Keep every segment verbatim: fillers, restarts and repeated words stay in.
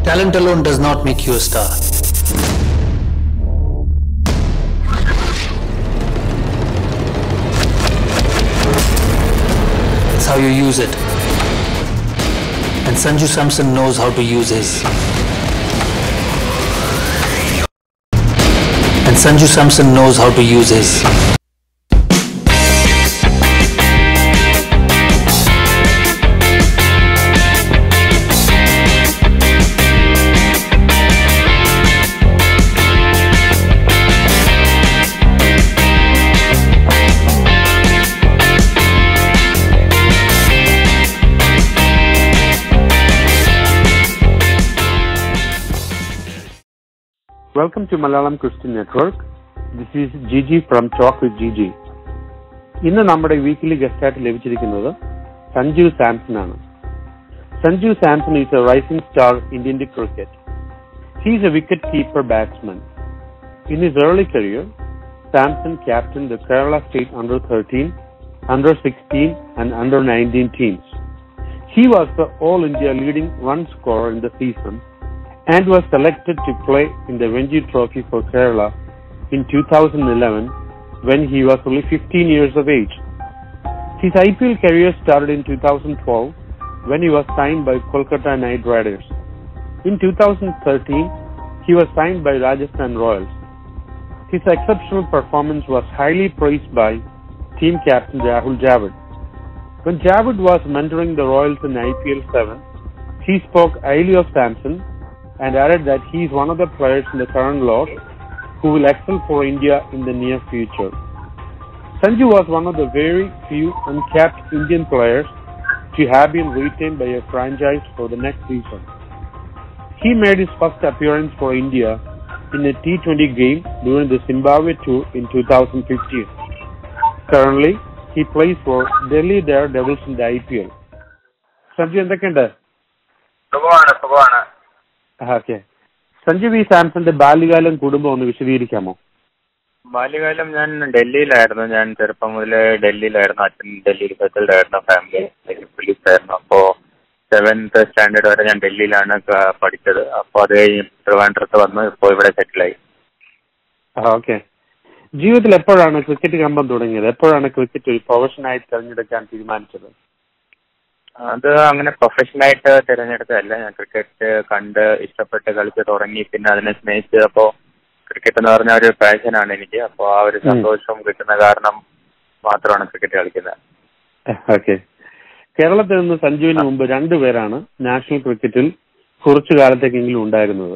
Talent alone does not make you a star. It's how you use it. And Sanju Samson knows how to use his. And Sanju Samson knows how to use his. Welcome to Malayalam Christian Network. This is Gigi from Talk with Gigi. ഇന്ന് നമ്മുടെ weekly ഗസ്റ്റായിട്ട് ലഭിച്ചിരിക്കുന്നത് സഞ്ജു സാംസൺ ആണ്. Sanju Samson is a rising star in Indian cricket. He is a wicket-keeper batsman. In his early career, Samson captained the Kerala State Under thirteen, Under sixteen and Under nineteen teams. He was the All India leading run scorer in the season and was selected to play in the Ranji Trophy for Kerala in two thousand eleven when he was only fifteen years of age. His I P L career started in two thousand twelve when he was signed by Kolkata Knight Riders. In two thousand thirteen, he was signed by Rajasthan Royals. His exceptional performance was highly praised by team captain Rahul Dravid. When Dravid was mentoring the Royals in I P L seven, he spoke highly of Samson and added that he is one of the players in the current lot who will excel for India in the near future. Sanju was one of the very few uncapped Indian players to have been retained by a franchise for the next season. He made his first appearance for India in a T twenty game during the Zimbabwe tour in two thousand fifteen. Currently, he plays for Delhi Daredevils in the I P L. Sanju, എന്തൊക്കെയുണ്ട്? സുഖമാണ് സുഖമാണ് okay. Sanju V സാംസന്റെ ബാല്യകാലം കുടുംബം ഒന്ന് വിശദീകരിക്കാമോ? ബാല്യകാലം ഞാൻ ഡൽഹിയിലായിരുന്നു. ഞാൻ ചെറുപ്പം മുതലേ ഡൽഹിയിലായിരുന്നു. അച്ഛൻ ഡൽഹിയിൽ സെറ്റിൽഡ് ആയിരുന്നു. ഫാമിലി പോലീസ് ആയിരുന്നു. അപ്പോൾ സെവൻത്ത് സ്റ്റാൻഡേർഡ് വരെ ഞാൻ ഡൽഹിയിലാണ് പഠിച്ചത്. അപ്പോൾ അത് കഴിഞ്ഞ് ട്രിവാൻഡ്രത്ത് വന്ന് ഇപ്പോൾ ഇവിടെ സെറ്റിലായി. ഓക്കെ. ജീവിതത്തിൽ എപ്പോഴാണ് ക്രിക്കറ്റ് കമ്പം തുടങ്ങിയത്? എപ്പോഴാണ് ക്രിക്കറ്റ് ഒരു പ്രൊഫഷനായി തിരഞ്ഞെടുക്കാൻ തീരുമാനിച്ചത്? അത് അങ്ങനെ പ്രൊഫഷണലായിട്ട് തിരഞ്ഞെടുത്തതല്ല. ഞാൻ ക്രിക്കറ്റ് കണ്ട് ഇഷ്ടപ്പെട്ട് കളിച്ച് തുടങ്ങി. പിന്നെ അതിനെ സ്നേഹിച്ച് അപ്പോൾ ക്രിക്കറ്റ് എന്ന് പറഞ്ഞ ഒരു പാഷനാണ് എനിക്ക്. അപ്പോൾ ആ ഒരു സന്തോഷം കിട്ടുന്ന കാരണം മാത്രമാണ് ക്രിക്കറ്റ് കളിക്കുന്നത്. ഓക്കെ. കേരളത്തിൽ നിന്ന് സഞ്ജുവിന് മുമ്പ് രണ്ടുപേരാണ് നാഷണൽ ക്രിക്കറ്റിൽ കുറച്ചു കാലത്തേക്കെങ്കിലും ഉണ്ടായിരുന്നത്.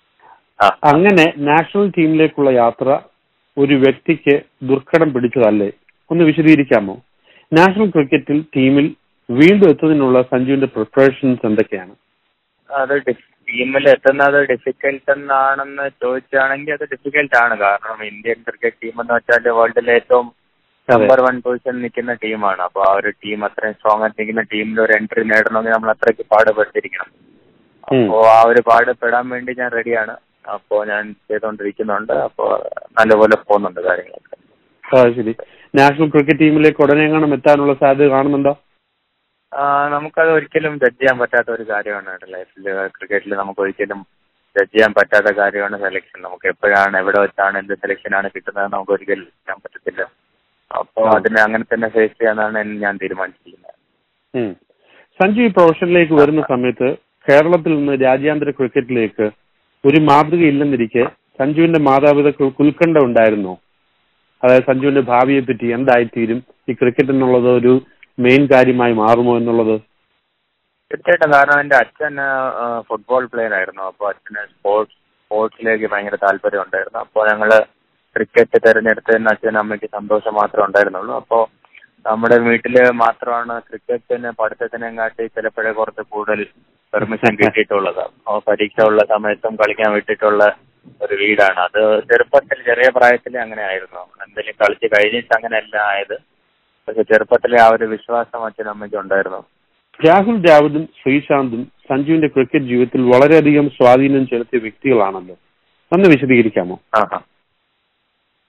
അങ്ങനെ നാഷണൽ ടീമിലേക്കുള്ള യാത്ര ഒരു വ്യക്തിക്ക് ദുർഘടം പിടിച്ചതല്ലേ? ഒന്ന് വിശദീകരിക്കാമോ? നാഷണൽ ക്രിക്കറ്റിൽ ടീമിൽ വീണ്ടും എത്തുന്നതിനുള്ള സഞ്ജുവിന്റെ പ്രിപ്പറേഷൻസ് എന്തൊക്കെയാണ്? അത് ടീമിൽ എത്തുന്നത് ഡിഫിക്കൽട്ട് എന്നാണെന്ന് ചോദിച്ചാണെങ്കിൽ അത് ഡിഫിക്കൽട്ട് ആണ്. കാരണം ഇന്ത്യൻ ക്രിക്കറ്റ് ടീം എന്ന് വെച്ചാൽ വേൾഡിലെ ഏറ്റവും നമ്പർ വൺ പൊസിഷൻ നിൽക്കുന്ന ടീമാണ്. അപ്പോൾ ആ ഒരു ടീം അത്രയും സ്ട്രോങ് ആയിട്ട് നിൽക്കുന്ന ടീമിൽ ഒരു എൻട്രി നേടണമെങ്കിൽ നമ്മൾ അത്രയ്ക്ക് പാടുപെട്ടിരിക്കണം. അപ്പോൾ ആ ഒരു പാടുപെടാൻ വേണ്ടി ഞാൻ റെഡിയാണ്. അപ്പോൾ ഞാൻ ചെയ്തുകൊണ്ടിരിക്കുന്നുണ്ട്. അപ്പോൾ നല്ലപോലെ പോകുന്നുണ്ട് കാര്യങ്ങളൊക്കെ. ശരി. നാഷണൽ ക്രിക്കറ്റ് ടീമിലേക്ക് ഉടനെ കാണും എത്താനുള്ള സാധ്യത കാണുന്നുണ്ടോ? നമുക്കത് ഒരിക്കലും ജഡ്ജ് ചെയ്യാൻ പറ്റാത്ത ഒരു കാര്യമാണ് ലൈഫിൽ. ക്രിക്കറ്റിൽ നമുക്ക് ഒരിക്കലും ജഡ്ജ് ചെയ്യാൻ പറ്റാത്ത കാര്യമാണ് സെലക്ഷൻ. നമുക്ക് എപ്പോഴാണ് എവിടെ വെച്ചാണ് എന്ത് സെലക്ഷനാണ് കിട്ടുന്നത് നമുക്ക് ഒരിക്കലും ചെയ്യാൻ പറ്റത്തില്ല. അപ്പോൾ അതിനെ അങ്ങനെ തന്നെ ഫേസ് ചെയ്യാനാണ് ഞാൻ തീരുമാനിച്ചിരിക്കുന്നത്. സഞ്ജു ഈ പ്രൊഫഷനിലേക്ക് വരുന്ന സമയത്ത് കേരളത്തിൽ നിന്ന് രാജ്യാന്തര ക്രിക്കറ്റിലേക്ക് ഒരു മാതൃക ഇല്ലെന്നിരിക്കെ സഞ്ജുവിന്റെ മാതാപിതാക്കൾക്ക് ഉത്കണ്ഠ ഉണ്ടായിരുന്നോ? അതായത് സഞ്ജുവിന്റെ ഭാവിയെ പറ്റി എന്തായിത്തീരും, ഈ ക്രിക്കറ്റ് എന്നുള്ളത് ഒരു മെയിൻ കാര്യമായി മാറുമോ എന്നുള്ളത്? തീർച്ചയായിട്ടും. കാരണം എന്റെ അച്ഛൻ ഫുട്ബോൾ പ്ലെയർ ആയിരുന്നു. അപ്പോൾ അച്ഛന് സ്പോർട്സ് സ്പോർട്സിലേക്ക് ഭയങ്കര താല്പര്യം ഉണ്ടായിരുന്നു. അപ്പോൾ ഞങ്ങള് ക്രിക്കറ്റ് തിരഞ്ഞെടുത്തതിന് അച്ഛനും അമ്മയ്ക്ക് സന്തോഷം മാത്രമേ ഉണ്ടായിരുന്നുള്ളൂ. അപ്പോൾ നമ്മുടെ വീട്ടില് മാത്രമാണ് ക്രിക്കറ്റിന് പഠിത്തത്തിനെയും കാട്ടി ചിലപ്പോഴേ കുറച്ച് കൂടുതൽ പെർമിഷൻ കിട്ടിയിട്ടുള്ളത്. അപ്പോൾ പരീക്ഷ ഉള്ള സമയത്തും കളിക്കാൻ വിട്ടിട്ടുള്ള ഒരു വീടാണ് അത്. ചെറുപ്പത്തിൽ ചെറിയ പ്രായത്തിൽ അങ്ങനെ ആയിരുന്നു. എന്തെങ്കിലും കളിച്ച് കഴിഞ്ഞിട്ട് അങ്ങനെയല്ല ആയത്. പക്ഷെ ചെറുപ്പത്തിലെ ആ ഒരു വിശ്വാസം അച്ഛനും അമ്മയ്ക്ക് ഉണ്ടായിരുന്നു. രാഹുൽ ദ്രാവിഡും ശ്രീശാന്തും സഞ്ജുവിന്റെ ക്രിക്കറ്റ് ജീവിതത്തിൽ വളരെയധികം സ്വാധീനം ചെലുത്തിയ വ്യക്തികളാണല്ലോ. ഒന്ന് വിശദീകരിക്കാമോ? ആഹാ.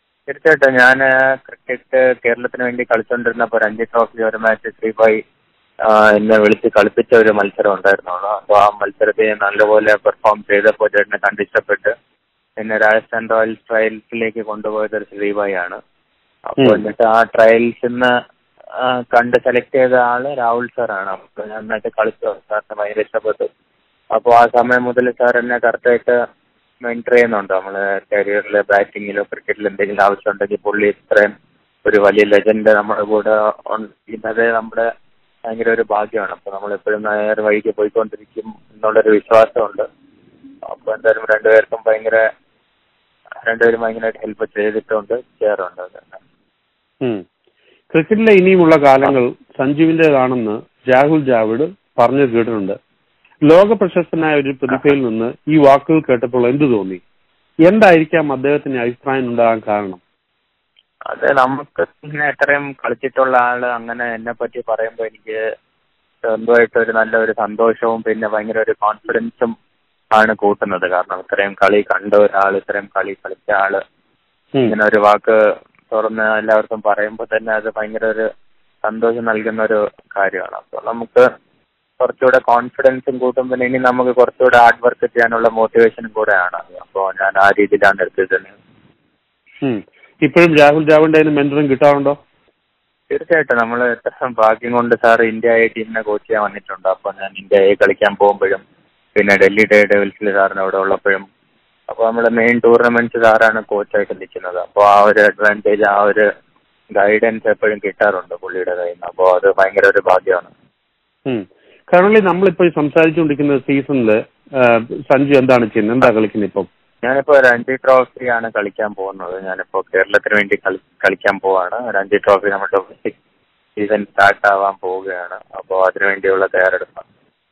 തീർച്ചയായിട്ടും. ഞാൻ ക്രിക്കറ്റ് കേരളത്തിന് വേണ്ടി കളിച്ചുകൊണ്ടിരുന്നപ്പോൾ രഞ്ജി ട്രോഫി ഒരു മാച്ച് ശ്രീഭായ് എന്നെ വിളിച്ച് കളിപ്പിച്ച ഒരു മത്സരം ഉണ്ടായിരുന്നുള്ളൂ. അപ്പോൾ ആ മത്സരത്തിൽ നല്ലപോലെ പെർഫോം ചെയ്തപ്പോൾ ചേട്ടനെ കണ്ടിഷ്ടപ്പെട്ട് എന്നെ രാജസ്ഥാൻ റോയൽസ് ട്രയൽസിലേക്ക് കൊണ്ടുപോയത് ഒരു ശ്രീഭായി ആണ്. അപ്പോൾ എന്നിട്ട് ആ ട്രയൽസിന്ന് കണ്ട് സെലക്ട് ചെയ്ത ആള് രാഹുൽ സാറാണ്. അപ്പോൾ ഞാൻ നന്നായിട്ട് കളിച്ചു, സാറിന് ഭയങ്കര ഇഷ്ടപ്പെട്ടു. അപ്പോൾ ആ സമയം മുതൽ സാർ എന്നെ കറക്റ്റായിട്ട് മെന്റർ ചെയ്യുന്നുണ്ട്. നമ്മള് കരിയറിലെ ബാറ്റിങ്ങിലോ ക്രിക്കറ്റിലോ എന്തെങ്കിലും ആവശ്യം ഉണ്ടെങ്കിൽ പുള്ളി ഇത്രയും ഒരു വലിയ ലെജൻഡ് നമ്മുടെ കൂടെ ഉണ്ടെന്നത് നമ്മുടെ ഭയങ്കര ഒരു ഭാഗ്യമാണ്. അപ്പോൾ നമ്മളെപ്പോഴും നേരെ വഴിക്ക് പോയിക്കൊണ്ടിരിക്കും എന്നുള്ളൊരു വിശ്വാസമുണ്ട്. അപ്പോൾ എന്തായാലും രണ്ടുപേർക്കും ഭയങ്കര രണ്ടുപേരും ഭയങ്കരമായിട്ട് ഹെൽപ്പ് ചെയ്തിട്ടുണ്ട്, ചെയ്യാറുണ്ട്. ക്രിക്കറ്റിലെ ഇനിയുമുള്ള കാലങ്ങൾ സഞ്ജുവിന്റേതാണെന്ന് രാഹുൽ ദ്രാവിഡ് പറഞ്ഞു കേട്ടിട്ടുണ്ട്. ലോക പ്രശസ്തനായ ഒരു പ്രതിഭയിൽ നിന്ന് ഈ വാക്കുകൾ കേട്ടപ്പോൾ എന്ത് തോന്നി? എന്തായിരിക്കാം അദ്ദേഹത്തിന് അഭിപ്രായം ഉണ്ടാകാൻ കാരണം? അതെ, നമുക്ക് ഇങ്ങനെ എത്രയും കളിച്ചിട്ടുള്ള ആള് അങ്ങനെ എന്നെ പറ്റി പറയുമ്പോൾ എനിക്ക് സ്വന്തമായിട്ട് ഒരു നല്ല ഒരു സന്തോഷവും പിന്നെ ഭയങ്കര ഒരു കോൺഫിഡൻസും ആണ് കൂട്ടുന്നത്. കാരണം ഇത്രയും കളി കണ്ട ഒരാൾ, ഇത്രയും കളി കളിച്ച ആള് ഇങ്ങനെ ഒരു വാക്ക് തുറന്ന് എല്ലാവർക്കും പറയുമ്പോൾ തന്നെ അത് ഭയങ്കര ഒരു സന്തോഷം നൽകുന്ന ഒരു കാര്യമാണ്. അപ്പോൾ നമുക്ക് കുറച്ചുകൂടെ കോൺഫിഡൻസും കൂട്ടും. പിന്നെ ഇനി നമുക്ക് കുറച്ചുകൂടെ ഹാർഡ് വർക്ക് ചെയ്യാനുള്ള മോട്ടിവേഷനും കൂടെയാണ്. അപ്പോൾ ഞാൻ ആ രീതിയിലാണ് എടുത്തത്. ഇപ്പോഴും രാഹുൽ ദ്രാവിഡിന്റെ മെന്ററും കിട്ടാറുണ്ടോ? തീർച്ചയായിട്ടും. നമ്മൾ എത്ര ഭാഗ്യം കൊണ്ട് സാർ ഇന്ത്യ എ ടീമിനെ കോച്ച് ചെയ്യാൻ വന്നിട്ടുണ്ട്. അപ്പോൾ ഞാൻ ഇന്ത്യ എ കളിക്കാൻ പോകുമ്പോഴും പിന്നെ ഡൽഹി ഡേ ഡെവിൾസിൽ സാറിന് അവിടെ ഉള്ളപ്പോഴും അപ്പോൾ നമ്മുടെ മെയിൻ ടൂർണമെന്റ്സ് സാറാണ് കോച്ചായിട്ട് നിൽക്കുന്നത്. അപ്പോൾ ആ ഒരു അഡ്വാൻറ്റേജ്, ആ ഒരു ഗൈഡൻസ് എപ്പോഴും കിട്ടാറുണ്ട് പുള്ളിയുടെ കയ്യിൽ നിന്ന്. അപ്പോൾ അത് ഭയങ്കര ഒരു ഭാഗ്യമാണ്. കറണ്ട്ലി നമ്മളിപ്പോൾ സംസാരിച്ചുകൊണ്ടിരിക്കുന്ന സീസണില് സഞ്ജു എന്താണ് ചെയ്യുന്നത്? എന്താ കളിക്കുന്നത് ഇപ്പം? ഞാനിപ്പോ രഞ്ജി ട്രോഫി ആണ് കളിക്കാൻ പോകുന്നത്. ഞാനിപ്പോ കേരളത്തിന് വേണ്ടി കളിക്കാൻ പോവാണ്. രഞ്ജി ട്രോഫി നമ്മുടെ ഡൊമസ്റ്റിക് സീസൺ സ്റ്റാർട്ട് ആവാൻ പോവുകയാണ്. അപ്പോൾ അതിനുവേണ്ടിയുള്ള തയ്യാറെടുപ്പാണ്.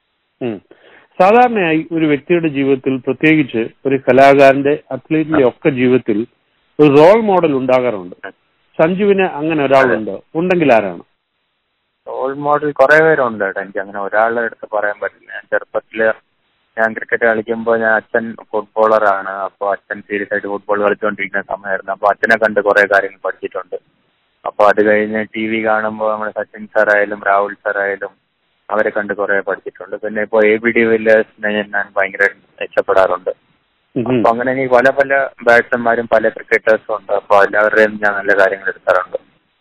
സാധാരണയായി ഒരു വ്യക്തിയുടെ ജീവിതത്തിൽ, പ്രത്യേകിച്ച് ഒരു കലാകാരന്റെ, അത്ലറ്റിന്റെ ഒക്കെ ജീവിതത്തിൽ ഒരു റോൾ മോഡൽ ഉണ്ടാകാറുണ്ട്. സഞ്ജുവിന് അങ്ങനെ ഒരാളുണ്ട്, ഉണ്ടെങ്കിൽ ആരാണ്? റോൾ മോഡൽ കുറെ പേരുണ്ട് കേട്ടോ. എനിക്ക് അങ്ങനെ ഒരാളുടെ അടുത്ത് പറയാൻ പറ്റില്ല. ഞാൻ ചെറുപ്പത്തില് ഞാൻ ക്രിക്കറ്റ് കളിക്കുമ്പോൾ ഞാൻ അച്ഛൻ ഫുട്ബോളറാണ്. അപ്പോൾ അച്ഛൻ സീരിയസ് ആയിട്ട് ഫുട്ബോൾ കളിച്ചുകൊണ്ടിരിക്കുന്ന സമയമായിരുന്നു. അപ്പോൾ അച്ഛനെ കണ്ട് കുറെ കാര്യങ്ങൾ പഠിച്ചിട്ടുണ്ട്. അപ്പോൾ അത് കഴിഞ്ഞ് ടി വി കാണുമ്പോൾ നമ്മുടെ സച്ചിൻ സാറായാലും രാഹുൽ സാറായാലും അവരെ കണ്ട് കുറെ പഠിച്ചിട്ടുണ്ട്. പിന്നെ ഇപ്പോൾ എ ബി ഡി വില്ലേഴ്സിനെ ഞാൻ ഭയങ്കര ഇഷ്ടപ്പെടാറുണ്ട്. അപ്പൊ അങ്ങനെ എനിക്ക് പല പല ബാറ്റ്സ്മാൻമാരും പല ക്രിക്കറ്റേഴ്സും ഉണ്ട്. അപ്പോൾ എല്ലാവരുടെയും ഞാൻ നല്ല കാര്യങ്ങൾ എടുക്കാറുണ്ട്.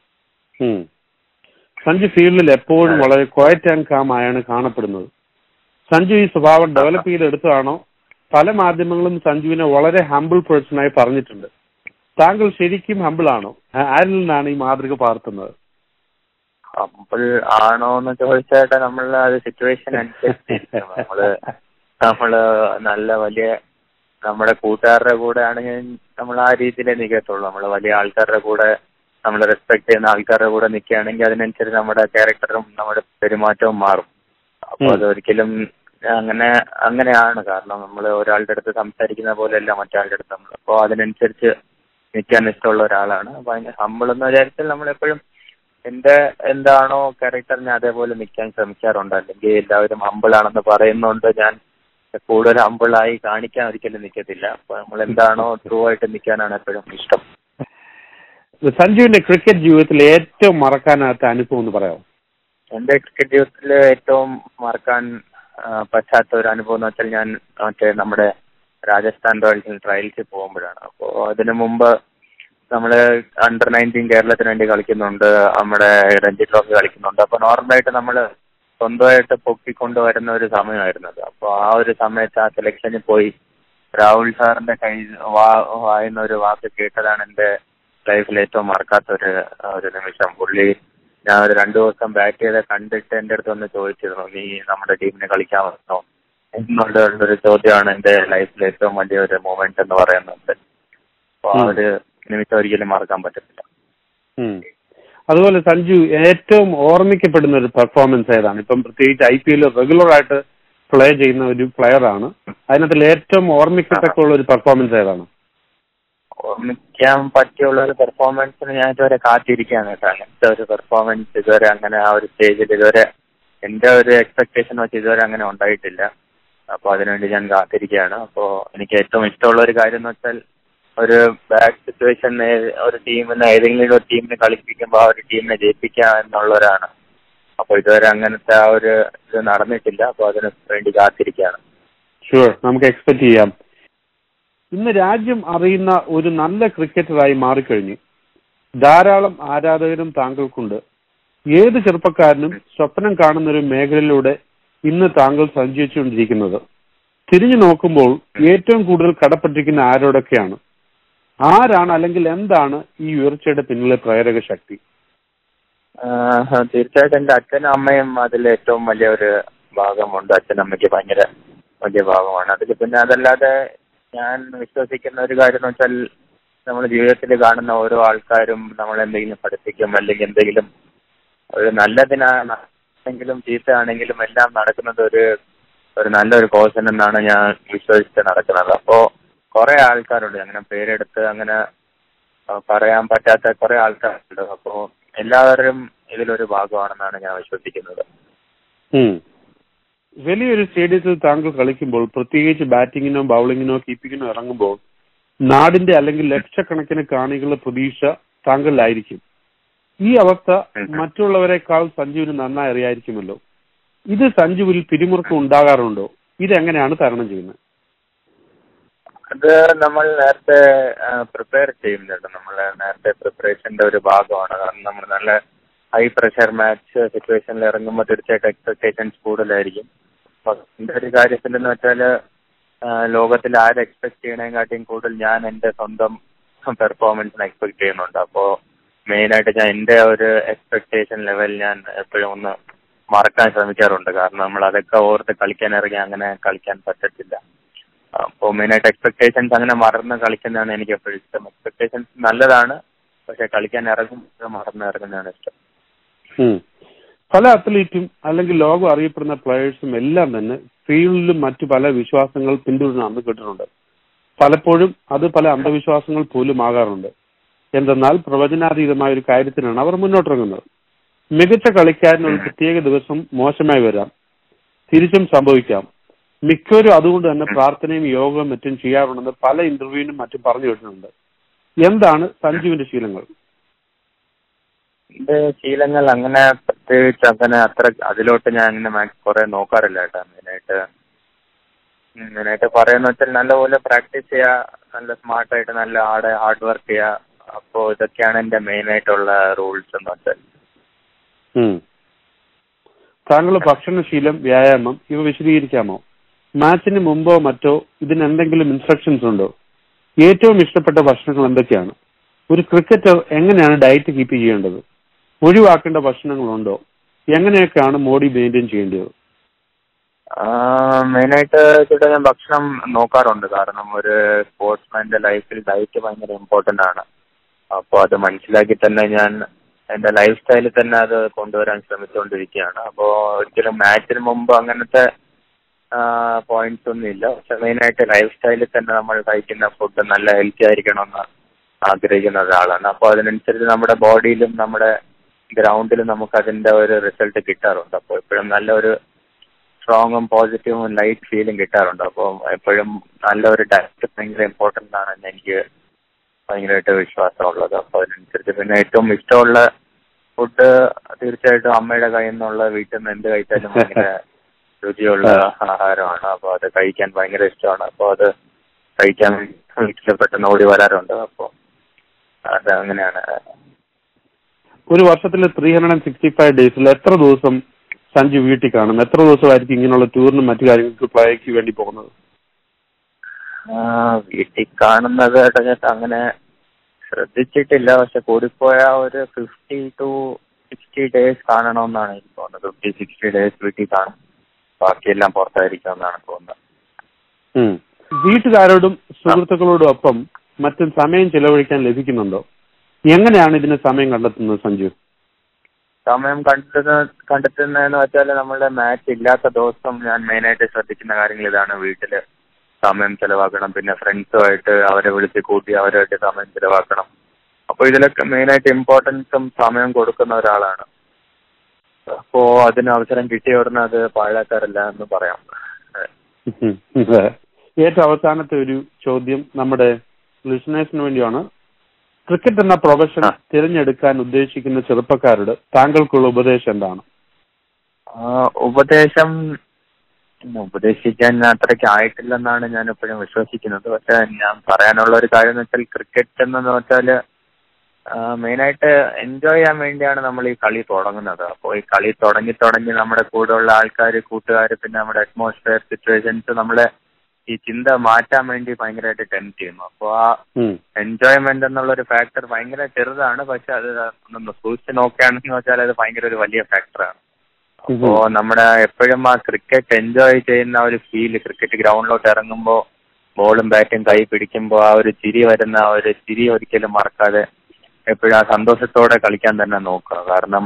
സഞ്ജു ഫീൽഡിൽ എപ്പോഴും വളരെ ക്വയറ്റ് ആൻഡ് കാം ആയാണ് കാണപ്പെടുന്നത്. സഞ്ജു ഈ സ്വഭാവം ഡെവലപ്പ് ചെയ്തെടുത്തതാണോ? പല മാധ്യമങ്ങളും സഞ്ജുവിനെ വളരെ ഹംബിൾ പേഴ്സണായി പറഞ്ഞിട്ടുണ്ട്. താങ്കൾ ശരിക്കും ഹംബിൾ ആണോ? ആരിൽ നിന്നാണ് ഈ മാതൃക പകർത്തുന്നത്? ഹംബിൾ ആണോ എന്ന് ചോദിച്ചാൽ നമ്മൾ അത് സിറ്റുവേഷൻ അനുസരിച്ച് നമ്മള് നമ്മള് നല്ല വലിയ നമ്മുടെ കൂട്ടുകാരുടെ കൂടെ ആണെങ്കിൽ നമ്മൾ ആ രീതിയിലേ നിൽക്കത്തുള്ളൂ. നമ്മൾ വലിയ ആൾക്കാരുടെ കൂടെ നമ്മൾ റെസ്പെക്ട് ചെയ്യുന്ന ആൾക്കാരുടെ കൂടെ നിൽക്കുകയാണെങ്കിൽ അതിനനുസരിച്ച് നമ്മുടെ ക്യാരക്ടറും നമ്മുടെ പെരുമാറ്റവും മാറും. അപ്പോൾ അതൊരിക്കലും അങ്ങനെ അങ്ങനെയാണ്. കാരണം നമ്മൾ ഒരാളുടെ അടുത്ത് സംസാരിക്കുന്ന പോലെയല്ല മറ്റൊരാളുടെ അടുത്ത് നമ്മൾ. അപ്പോൾ അതിനനുസരിച്ച് നിൽക്കാൻ ഇഷ്ടമുള്ള ഒരാളാണ്. അപ്പോൾ അതിന് ഹമ്പിൾ എന്ന് വിചാരിച്ചാൽ നമ്മളെപ്പോഴും എൻ്റെ എന്താണോ ക്യാരക്ടറിനെ അതേപോലെ നിൽക്കാൻ ശ്രമിക്കാറുണ്ട്. അല്ലെങ്കിൽ എല്ലാവരും ഹമ്പിളാണെന്ന് പറയുന്നതുകൊണ്ട് ഞാൻ കൂടുതൽ ഹമ്പിളായി കാണിക്കാൻ ഒരിക്കലും നിൽക്കത്തില്ല. അപ്പോൾ നമ്മൾ എന്താണോ ട്രൂ ആയിട്ട് നിൽക്കാനാണ് എപ്പോഴും ഇഷ്ടം. സഞ്ജുവിന്റെ ക്രിക്കറ്റ് ജീവിതത്തിൽ ഏറ്റവും മറക്കാനാത്ത അനുഭവം എന്ന് പറയാമോ? എൻ്റെ ക്രിക്കറ്റ് ജീവിതത്തിൽ ഏറ്റവും മറക്കാൻ പറ്റാത്ത ഒരു അനുഭവം എന്ന് വെച്ചാൽ ഞാൻ മറ്റേ നമ്മുടെ രാജസ്ഥാൻ റോയൽസിൽ ട്രയൽസിൽ പോകുമ്പോഴാണ്. അപ്പോൾ അതിനു മുമ്പ് നമ്മൾ അണ്ടർ നയൻറ്റീൻ കേരളത്തിന് വേണ്ടി കളിക്കുന്നുണ്ട്, നമ്മുടെ രഞ്ജി ട്രോഫി കളിക്കുന്നുണ്ട്. അപ്പോൾ നോർമലായിട്ട് നമ്മൾ സ്വന്തമായിട്ട് പൊക്കിക്കൊണ്ട് വരുന്ന ഒരു സമയമായിരുന്നത്. അപ്പോൾ ആ ഒരു സമയത്ത് ആ സെലക്ഷനിൽ പോയി രാഹുൽ സാറിന്റെ കൈ വാ വായുന്ന ഒരു വാക്ക് കേട്ടതാണ് എൻ്റെ ലൈഫിൽ ഏറ്റവും മറക്കാത്ത ഒരു ഒരു നിമിഷം. പുള്ളി ഞാൻ ഒരു രണ്ടു ദിവസം ബാറ്റ് ചെയ്ത് കണ്ടിട്ട് എൻ്റെ അടുത്ത് ഒന്ന് ചോദിച്ചിരുന്നു, നീ നമ്മുടെ ടീമിനെ കളിക്കാൻ വന്നോ എന്നുള്ളൊരു ചോദ്യമാണ് എൻ്റെ ലൈഫിൽ ഏറ്റവും വലിയൊരു മൂമെന്റ് എന്ന് പറയുന്നത്. അപ്പോൾ ആ ഒരു നിമിഷം ഒരിക്കലും മറക്കാൻ പറ്റത്തില്ല. അതുപോലെ സഞ്ജു ഏറ്റവും ഓർമ്മിക്കപ്പെടുന്ന ഒരു പെർഫോമൻസ് ഏതാണ്? ഇപ്പം പ്രത്യേകിച്ച് ഐ പി എൽ റെഗുലർ ആയിട്ട് പ്ലേ ചെയ്യുന്ന ഒരു പ്ലെയർ ആണ്. അതിനകത്തിൽ ഏറ്റവും ഓർമ്മിക്കത്തക്കുള്ള ഒരു പെർഫോമൻസ് ഏതാണ്? ഓർമ്മിക്കാൻ പറ്റിയുള്ള ഒരു പെർഫോമൻസിന് ഞാൻ ഇതുവരെ കാത്തിരിക്കുകയാണ് കേട്ടോ. അങ്ങനത്തെ ഒരു പെർഫോമൻസ് ഇതുവരെ അങ്ങനെ ആ ഒരു സ്റ്റേജിൽ ഇതുവരെ എൻ്റെ ഒരു എക്സ്പെക്ടേഷൻ വെച്ച് ഇതുവരെ അങ്ങനെ ഉണ്ടായിട്ടില്ല. അപ്പോൾ അതിനുവേണ്ടി ഞാൻ കാത്തിരിക്കുകയാണ്. അപ്പോൾ എനിക്ക് ഏറ്റവും ഇഷ്ടമുള്ള ഒരു കാര്യം എന്ന് വെച്ചാൽ ഒരു ബാഡ് സിറ്റുവേഷൻ ഒരു ടീമിനെ ഏതെങ്കിലും ഒരു ടീമിനെ കളിപ്പിക്കുമ്പോൾ ആ ഒരു ടീമിനെ ജയിപ്പിക്കുക എന്നുള്ളവരാണ്. അപ്പൊ ഇതുവരെ അങ്ങനത്തെ ആ ഒരു ഇത് നടന്നിട്ടില്ല. അപ്പൊ അതിന് വേണ്ടി കാത്തിരിക്കുകയാണ്. ഷുവർ, നമുക്ക് എക്സ്പെക്ട് ചെയ്യാം. ഇന്ന് രാജ്യം അറിയുന്ന ഒരു നല്ല ക്രിക്കറ്ററായി മാറിക്കഴിഞ്ഞു. ധാരാളം ആരാധകരും താങ്കൾക്കുണ്ട്. ഏത് ചെറുപ്പക്കാരനും സ്വപ്നം കാണുന്ന ഒരു മേഖലയിലൂടെ ഇന്ന് താങ്കൾ സഞ്ചരിച്ചുകൊണ്ടിരിക്കുന്നത്. തിരിഞ്ഞു നോക്കുമ്പോൾ ഏറ്റവും കൂടുതൽ കടപ്പെട്ടിരിക്കുന്ന ആരോടൊക്കെയാണ്? ആരാണ് അല്ലെങ്കിൽ എന്താണ് ഈ ഉയർച്ചയുടെ പിന്നിലെ പ്രേരക ശക്തി? തീർച്ചയായിട്ടും എന്റെ അച്ഛനും അമ്മയും അതിൽ ഏറ്റവും വലിയ ഒരു ഭാഗമുണ്ട്. അച്ഛനമ്മയ്ക്ക് ഭയങ്കര വലിയ ഭാഗമാണ് അതിൽ. പിന്നെ അതല്ലാതെ ഞാൻ വിശ്വസിക്കുന്ന ഒരു കാര്യം എന്ന് വെച്ചാൽ, നമ്മൾ ജീവിതത്തിൽ കാണുന്ന ഓരോ ആൾക്കാരും നമ്മളെന്തെങ്കിലും പഠിപ്പിക്കും, അല്ലെങ്കിൽ എന്തെങ്കിലും ഒരു നല്ലതിനാണെങ്കിലും ചീത്തയാണെങ്കിലും എല്ലാം നടക്കുന്നത് ഒരു ഒരു നല്ലൊരു കോഴ്സിൽ നിന്നാണ് ഞാൻ വിശ്വസിച്ച് നടക്കുന്നത്. അപ്പോ കുറെ ആൾക്കാരുണ്ട് അങ്ങനെ പേരെടുത്ത് അങ്ങനെ പറയാൻ പറ്റാത്ത കുറെ ആൾക്കാരുണ്ട്. അപ്പോ എല്ലാവരും ഇതിലൊരു ഭാഗമാണെന്നാണ് ഞാൻ വിശ്വസിക്കുന്നത്. വലിയൊരു സ്റ്റേഡിയത്തിൽ താങ്കൾ കളിക്കുമ്പോൾ, പ്രത്യേകിച്ച് ബാറ്റിങ്ങിനോ ബൗളിങ്ങിനോ കീപ്പിങ്ങിനോ ഇറങ്ങുമ്പോൾ, നാടിന്റെ അല്ലെങ്കിൽ ലക്ഷക്കണക്കിന് കാണികളുടെ പ്രതീക്ഷ താങ്കളിലായിരിക്കും. ഈ അവസ്ഥ മറ്റുള്ളവരെക്കാൾ സഞ്ജുവിന് നന്നായി അറിയായിരിക്കുമല്ലോ. ഇത് സഞ്ജുവിൽ പിരിമുറുക്കം ഉണ്ടാകാറുണ്ടോ? ഇതെങ്ങനെയാണ് തരണം ചെയ്യുന്നത്? അത് നമ്മൾ നേരത്തെ പ്രിപ്പയർ ചെയ്യുന്നുണ്ട്. നമ്മൾ നേരത്തെ പ്രിപ്പറേഷന്റെ ഒരു ഭാഗമാണ്. കാരണം നമ്മൾ നല്ല ഹൈ പ്രഷർ മാച്ച് സിറ്റുവേഷനിൽ ഇറങ്ങുമ്പോൾ തീർച്ചയായിട്ടും എക്സ്പെക്ടേഷൻസ് കൂടുതലായിരിക്കും. അപ്പൊ എന്റെ ഒരു കാര്യത്തിൽ എന്ന് വെച്ചാൽ, ലോകത്തിൽ ആര് എക്സ്പെക്ട് ചെയ്യണേക്കാട്ടിയും കൂടുതൽ ഞാൻ എന്റെ സ്വന്തം പെർഫോമൻസിന് എക്സ്പെക്ട് ചെയ്യുന്നുണ്ട്. അപ്പോൾ മെയിനായിട്ട് ഞാൻ എന്റെ ഒരു എക്സ്പെക്ടേഷൻ ലെവൽ ഞാൻ എപ്പോഴും ഒന്ന് മറക്കാൻ ശ്രമിക്കാറുണ്ട്. കാരണം നമ്മൾ അതൊക്കെ ഓർത്ത് കളിക്കാൻ ഇറങ്ങി അങ്ങനെ കളിക്കാൻ പറ്റത്തില്ല. അപ്പോൾ മെയിനായിട്ട് എക്സ്പെക്ടേഷൻസ് അങ്ങനെ മറന്ന് കളിക്കുന്നതാണ് എനിക്ക് എപ്പോഴും ഇഷ്ടം. എക്സ്പെക്ടേഷൻസ് നല്ലതാണ്, പക്ഷെ കളിക്കാൻ ഇറങ്ങുമ്പോൾ മറന്ന് ഇറങ്ങുന്നതാണ് ഇഷ്ടം. പല അത്ലീറ്റും അല്ലെങ്കിൽ ലോകം അറിയപ്പെടുന്ന പ്ലെയേഴ്സും എല്ലാം തന്നെ ഫീൽഡിലും മറ്റു പല വിശ്വാസങ്ങൾ പിന്തുടരുന്ന കേട്ടിട്ടുണ്ട്. പലപ്പോഴും അത് പല അന്ധവിശ്വാസങ്ങൾ പോലും ആകാറുണ്ട്. എന്തെന്നാൽ പ്രവചനാതീതമായ ഒരു കാര്യത്തിനാണ് അവർ മുന്നോട്ടിറങ്ങുന്നത്. മികച്ച കളിക്കാരന് ഒരു പ്രത്യേക ദിവസം മോശമായി വരാം, തിരിച്ചും സംഭവിക്കാം. മിക്കവരും അതുകൊണ്ട് തന്നെ പ്രാർത്ഥനയും യോഗവും മറ്റും ചെയ്യാറുണ്ടെന്ന് പല ഇന്റർവ്യൂവിനും മറ്റും പറഞ്ഞു കേട്ടിട്ടുണ്ട്. എന്താണ് സഞ്ജുവിന്റെ ശീലങ്ങൾ? എന്റെ ശീലങ്ങൾ അങ്ങനെ പ്രത്യേകിച്ച് അങ്ങനെ അത്ര അതിലോട്ട് ഞാൻ അങ്ങനെ കുറെ നോക്കാറില്ല കേട്ടോ. മെയിനായിട്ട് മെയിനായിട്ട് പറയുന്ന വെച്ചാൽ നല്ലപോലെ പ്രാക്ടീസ് ചെയ്യുക, നല്ല സ്മാർട്ടായിട്ട് നല്ല ഹാർഡ് ഹാർഡ് വർക്ക് ചെയ്യുക. അപ്പോൾ ഇതൊക്കെയാണ് എന്റെ മെയിനായിട്ടുള്ള റൂൾസ് എന്ന് വെച്ചാൽ. താങ്കളുടെ ഭക്ഷണശീലം, വ്യായാമം ഇവ വിശദീകരിക്കാമോ? മാച്ചിന് മുമ്പോ മറ്റോ ഇതിന് എന്തെങ്കിലും ഇൻസ്ട്രക്ഷൻസ് ഉണ്ടോ? ഏറ്റവും ഇഷ്ടപ്പെട്ട ഭക്ഷണങ്ങൾ എന്തൊക്കെയാണ്? ഒരു ക്രിക്കറ്റർ എങ്ങനെയാണ് ഡയറ്റ് കീപ്പ് ചെയ്യേണ്ടത്? ഒഴിവാക്കേണ്ട ഭക്ഷണങ്ങളുണ്ടോ? എങ്ങനെയൊക്കെയാണ് ബോഡി മെയിൻറ്റെയിൻ ചെയ്യേണ്ടത്? മെയിനായിട്ട് ചേട്ടാ ഞാൻ ഭക്ഷണം നോക്കാറുണ്ട്. കാരണം ഒരു സ്പോർട്സ്മാന്റെ ലൈഫിൽ ഡയറ്റ് ഭയങ്കര ഇമ്പോർട്ടന്റ് ആണ്. അപ്പോൾ അത് മനസ്സിലാക്കി തന്നെ ഞാൻ എന്റെ ലൈഫ് സ്റ്റൈലിൽ തന്നെ അത് കൊണ്ടുവരാൻ ശ്രമിച്ചുകൊണ്ടിരിക്കുകയാണ്. അപ്പോൾ ഒരിക്കലും മാച്ചിന് മുമ്പ് അങ്ങനത്തെ പോയിന്റ്സ് ഒന്നും ഇല്ല. പക്ഷെ മെയിനായിട്ട് ലൈഫ് സ്റ്റൈലിൽ തന്നെ നമ്മൾ കഴിക്കുന്ന ഫുഡ് നല്ല ഹെൽത്തി ആയിരിക്കണമെന്ന് ആഗ്രഹിക്കുന്ന ഒരാളാണ്. അപ്പോൾ അതിനനുസരിച്ച് നമ്മുടെ ബോഡിയിലും നമ്മുടെ ഗ്രൗണ്ടിലും നമുക്ക് അതിന്റെ ഒരു റിസൾട്ട് കിട്ടാറുണ്ട്. അപ്പോൾ എപ്പോഴും നല്ലൊരു സ്ട്രോങ്ങും പോസിറ്റീവും ലൈറ്റ് ഫീലും കിട്ടാറുണ്ട്. അപ്പോൾ എപ്പോഴും നല്ലൊരു ഡയറ്റ് ഭയങ്കര ഇമ്പോർട്ടൻ്റ് ആണെന്ന് എനിക്ക് ഭയങ്കരമായിട്ട് വിശ്വാസമുള്ളത്. അപ്പോൾ അതിനനുസരിച്ച് പിന്നെ ഏറ്റവും ഇഷ്ടമുള്ള ഫുഡ് തീർച്ചയായിട്ടും അമ്മയുടെ കയ്യിൽ നിന്നുള്ള വീട്ടിൽ നിന്ന് എന്ത് കഴിച്ചാലും ഭയങ്കര രുചിയുള്ള ആഹാരമാണ്. അപ്പോൾ അത് കഴിക്കാൻ ഭയങ്കര ഇഷ്ടമാണ്. അപ്പോൾ അത് കഴിക്കാൻ വീട്ടിൽ പെട്ടെന്ന് ഓടി വരാറുണ്ട്. അപ്പോൾ അത് അങ്ങനെയാണ്. ഒരു വർഷത്തിൽ ത്രീ ഹൺഡ്രഡ് സിക്സ്റ്റി ഫൈവ് ഡേയ്സിൽ എത്ര ദിവസം സഞ്ജു വീട്ടിൽ കാണും? എത്ര ദിവസമായിരിക്കും ഇങ്ങനെയുള്ള ടൂറിനും മറ്റു കാര്യങ്ങൾക്ക് പ്ലേക്ക് വേണ്ടി പോകുന്നത്? വീട്ടിൽ കാണുന്നത് അങ്ങനെ ശ്രദ്ധിച്ചിട്ടില്ല. പക്ഷെ കൂടിപ്പോയ ഒരു ഫിഫ്റ്റി ടു സിക്സ്റ്റി ഡേയ്സ് കാണണമെന്നാണ് എനിക്ക് തോന്നുന്നത്. ഫിഫ്റ്റി സിക്സ്റ്റി ഡേയ്സ് വീട്ടിൽ കാണും, ബാക്കിയെല്ലാം പുറത്തായിരിക്കും എന്നാണ് തോന്നുന്നത്. വീട്ടുകാരോടും സുഹൃത്തുക്കളോടും ഒപ്പം മറ്റും സമയം ചെലവഴിക്കാൻ ലഭിക്കുന്നുണ്ടോ? എങ്ങനെയാണ് ഇതിന് സമയം കണ്ടെത്തുന്നത് സഞ്ജു? സമയം കണ്ടെത്തുന്ന കണ്ടെത്തുന്നതെന്ന് വെച്ചാൽ നമ്മളുടെ മാച്ച് ഇല്ലാത്ത ദിവസം ഞാൻ മെയിനായിട്ട് ശ്രദ്ധിക്കുന്ന കാര്യങ്ങൾ ഇതാണ്. വീട്ടില് സമയം ചെലവാക്കണം, പിന്നെ ഫ്രണ്ട്സുമായിട്ട് അവരെ വിളിച്ച് കൂട്ടി അവരുമായിട്ട് സമയം ചെലവാക്കണം. അപ്പോൾ ഇതിലൊക്കെ മെയിനായിട്ട് ഇമ്പോർട്ടൻസും സമയം കൊടുക്കുന്ന ഒരാളാണ്. അപ്പോ അതിന് അവസരം കിട്ടിയ ഉടനെ അത് പാഴാക്കാറില്ല എന്ന് പറയാം. ഏറ്റവും അവസാനത്തെ ഒരു ചോദ്യം നമ്മുടെ ലിസണേഴ്സിന് വേണ്ടിയാണ്. ക്രിക്കറ്റ് എന്ന പ്രൊഫഷൻ തിരഞ്ഞെടുക്കാൻ ഉദ്ദേശിക്കുന്ന ചെറുപ്പക്കാരോട് താങ്കൾക്കുള്ള ഉപദേശം എന്താണ്? ഉപദേശം ഉപദേശിക്കാൻ അത്രയ്ക്ക് ആയിട്ടില്ലെന്നാണ് ഞാൻ എപ്പോഴും വിശ്വസിക്കുന്നത്. പക്ഷെ ഞാൻ പറയാനുള്ള ഒരു കാര്യം എന്ന് വെച്ചാൽ ക്രിക്കറ്റ് എന്ന് വെച്ചാൽ മെയിനായിട്ട് എൻജോയ് ചെയ്യാൻ വേണ്ടിയാണ് നമ്മൾ ഈ കളി തുടങ്ങുന്നത്. അപ്പോൾ ഈ കളി തുടങ്ങി തുടങ്ങി നമ്മുടെ കൂടെയുള്ള ആൾക്കാർ, കൂട്ടുകാർ, പിന്നെ നമ്മുടെ അറ്റ്മോസ്ഫിയർ, സിറ്റുവേഷൻസ് നമ്മളെ ഈ ചിന്ത മാറ്റാൻ വേണ്ടി ഭയങ്കരമായിട്ട് ടെംപ്റ്റ് ചെയ്യുന്നു. അപ്പോൾ ആ എൻജോയ്മെന്റ് എന്നുള്ള ഒരു ഫാക്ടർ ഭയങ്കര ചെറുതാണ്. പക്ഷെ അത് ഒന്ന് സൂക്ഷിച്ച് നോക്കുകയാണെന്ന് വെച്ചാൽ അത് ഭയങ്കര ഒരു വലിയ ഫാക്ടറാണ്. അപ്പോ നമ്മുടെ എപ്പോഴും ആ ക്രിക്കറ്റ് എൻജോയ് ചെയ്യുന്ന ഒരു ഫീല്, ക്രിക്കറ്റ് ഗ്രൗണ്ടിലോട്ട് ഇറങ്ങുമ്പോൾ ബോളും ബാറ്റും കൈ പിടിക്കുമ്പോൾ ആ ഒരു ചിരി വരുന്ന ആ ഒരു ചിരി ഒരിക്കലും മറക്കാതെ എപ്പോഴും ആ സന്തോഷത്തോടെ കളിക്കാൻ തന്നെ നോക്കുക. കാരണം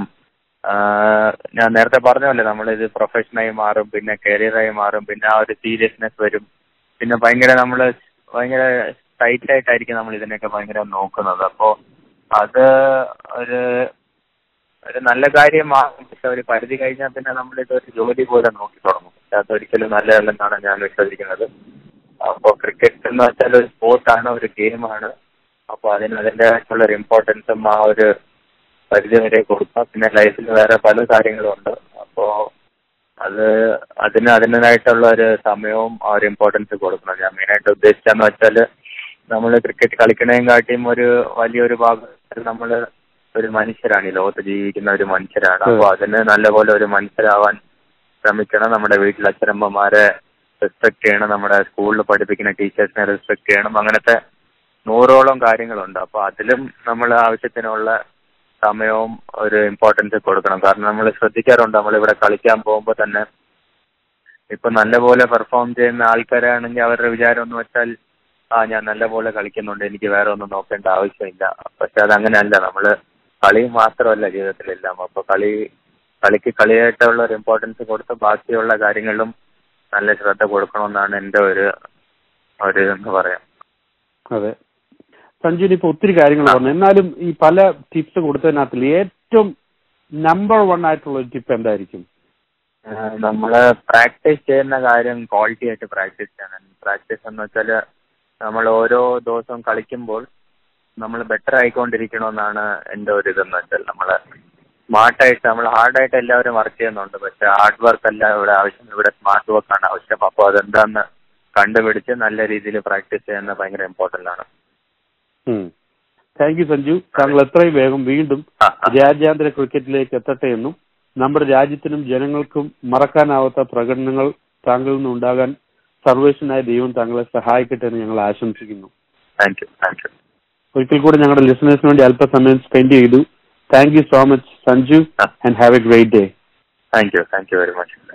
ഞാൻ നേരത്തെ പറഞ്ഞല്ലേ, നമ്മളിത് പ്രൊഫഷനായി മാറും, പിന്നെ കരിയറായി മാറും, പിന്നെ ആ ഒരു സീരിയസ്നെസ് വരും, പിന്നെ ഭയങ്കര നമ്മൾ ഭയങ്കര ടൈറ്റ് ആയിട്ടായിരിക്കും നമ്മൾ ഇതിനൊക്കെ ഭയങ്കര നോക്കുന്നത്. അപ്പോൾ അത് ഒരു ഒരു നല്ല കാര്യമാണ്. പക്ഷെ ഒരു പരിധി കഴിഞ്ഞാൽ പിന്നെ നമ്മളിതൊരു ജോലി പോലെ നോക്കി തുടങ്ങും. പക്ഷെ അതൊരിക്കലും നല്ലതല്ലെന്നാണ് ഞാൻ വിശ്വസിക്കുന്നത്. അപ്പോൾ ക്രിക്കറ്റ് എന്ന് വെച്ചാൽ ഒരു സ്പോർട്ടാണ്, ഒരു ഗെയിമാണ്. അപ്പോൾ അതിന് അതിൻ്റെതായിട്ടുള്ള ഒരു ഇമ്പോർട്ടൻസും ആ ഒരു പരിധി വരെ കൊടുക്കുക. പിന്നെ ലൈഫിൽ വേറെ പല കാര്യങ്ങളുണ്ട്. അപ്പോൾ അത് അതിന് അതിൻ്റെതായിട്ടുള്ള ഒരു സമയവും ആ ഒരു ഇമ്പോർട്ടൻസ് കൊടുക്കണം. ഞാൻ മെയിനായിട്ട് ഉദ്ദേശിച്ചതെന്ന് വെച്ചാൽ നമ്മൾ ക്രിക്കറ്റ് കളിക്കണേയും കാട്ടിയും ഒരു വലിയൊരു ഭാഗം നമ്മൾ ഒരു മനുഷ്യരാണ്, ഈ ലോകത്ത് ജീവിക്കുന്ന ഒരു മനുഷ്യരാണ്. അപ്പോൾ അതിന് നല്ലപോലെ ഒരു മനുഷ്യരാവാൻ ശ്രമിക്കണം. നമ്മുടെ വീട്ടിൽ അച്ഛനമ്മമാരെ റെസ്പെക്ട് ചെയ്യണം, നമ്മുടെ സ്കൂളിൽ പഠിപ്പിക്കുന്ന ടീച്ചേഴ്സിനെ റെസ്പെക്ട് ചെയ്യണം. അങ്ങനത്തെ നൂറോളം കാര്യങ്ങളുണ്ട്. അപ്പോൾ അതിലും നമ്മൾ ആവശ്യത്തിനുള്ള സമയവും ഒരു ഇമ്പോർട്ടൻസ് കൊടുക്കണം. കാരണം നമ്മൾ ശ്രദ്ധിക്കാറുണ്ട്, നമ്മളിവിടെ കളിക്കാൻ പോകുമ്പോൾ തന്നെ ഇപ്പൊ നല്ലപോലെ പെർഫോം ചെയ്യുന്ന ആൾക്കാരാണെങ്കിൽ അവരുടെ വിചാരം എന്ന് വെച്ചാൽ ആ ഞാൻ നല്ലപോലെ കളിക്കുന്നുണ്ട്, എനിക്ക് വേറെ ഒന്നും നോക്കേണ്ട ആവശ്യമില്ല. പക്ഷെ അതങ്ങനെയല്ല. നമ്മൾ കളി മാത്രമല്ല ജീവിതത്തിലെല്ലാം. അപ്പോൾ കളി കളിക്ക് കളിയായിട്ടുള്ള ഒരു ഇമ്പോർട്ടൻസ് കൊടുത്ത് ബാക്കിയുള്ള കാര്യങ്ങളിലും നല്ല ശ്രദ്ധ കൊടുക്കണമെന്നാണ് എൻ്റെ ഒരു ഒരു എന്ന് പറയാം. അതെ, സഞ്ജുവിന് ഇപ്പൊ ഒത്തിരി കാര്യങ്ങൾ പറഞ്ഞു. എന്നാലും ഈ പല ടിപ്സ് കൊടുത്തതിനകത്തിൽ ഏറ്റവും നമ്പർ വൺ ആയിട്ടുള്ള ഒരു ടിപ്പ് എന്തായിരിക്കും? നമ്മള് പ്രാക്ടീസ് ചെയ്യുന്ന കാര്യം ക്വാളിറ്റി ആയിട്ട് പ്രാക്ടീസ് ചെയ്യണം. പ്രാക്ടീസ് എന്ന് വെച്ചാൽ നമ്മൾ ഓരോ ദിവസവും കളിക്കുമ്പോൾ നമ്മൾ ബെറ്റർ ആയിക്കൊണ്ടിരിക്കണമെന്നാണ് എൻ്റെ ഒരു ഇതെന്ന് വെച്ചാൽ നമ്മൾ സ്മാർട്ടായിട്ട് നമ്മൾ ഹാർഡായിട്ട് എല്ലാവരും വർക്ക് ചെയ്യുന്നുണ്ട്. പക്ഷെ ഹാർഡ് വർക്ക് അല്ല ഇവിടെ ആവശ്യം, ഇവിടെ സ്മാർട്ട് വർക്കാണ് ആവശ്യം. അപ്പോൾ അതെന്താന്ന് കണ്ടുപിടിച്ച് നല്ല രീതിയിൽ പ്രാക്ടീസ് ചെയ്യുന്നത് ഭയങ്കര ഇമ്പോർട്ടൻ്റ് ആണ്. Thank you Sanju. താങ്കൾ എത്രയും വേഗം വീണ്ടും രാജ്യാന്തര ക്രിക്കറ്റിലേക്ക് എത്തട്ടെ എന്നും നമ്മുടെ രാജ്യത്തിനും ജനങ്ങൾക്കും മറക്കാനാവാത്ത പ്രകടനങ്ങൾ താങ്കളിൽ നിന്ന് ഉണ്ടാകാൻ സർവേശ്വരനായ ദൈവം താങ്കളെ സഹായിക്കട്ടെ എന്ന് ഞങ്ങൾ ആശംസിക്കുന്നു. താങ്ക് യു താങ്ക് യു ഒരിക്കൽ കൂടി ഞങ്ങളുടെ ലിസണേഴ്സിന് വേണ്ടി അല്പസമയം സ്പെൻഡ് ചെയ്തു. Thank you so much Sanju and have a great day. Thank you thank you very much.